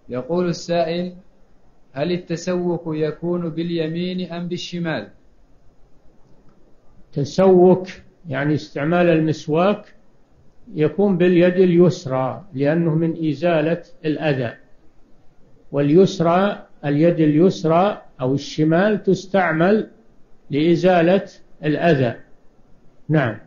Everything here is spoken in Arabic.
يقول السائل: هل التسوك يكون باليمين أم بالشمال؟ تسوك يعني استعمال المسواك يكون باليد اليسرى، لأنه من إزالة الأذى، واليسرى اليد اليسرى أو الشمال تستعمل لإزالة الأذى. نعم.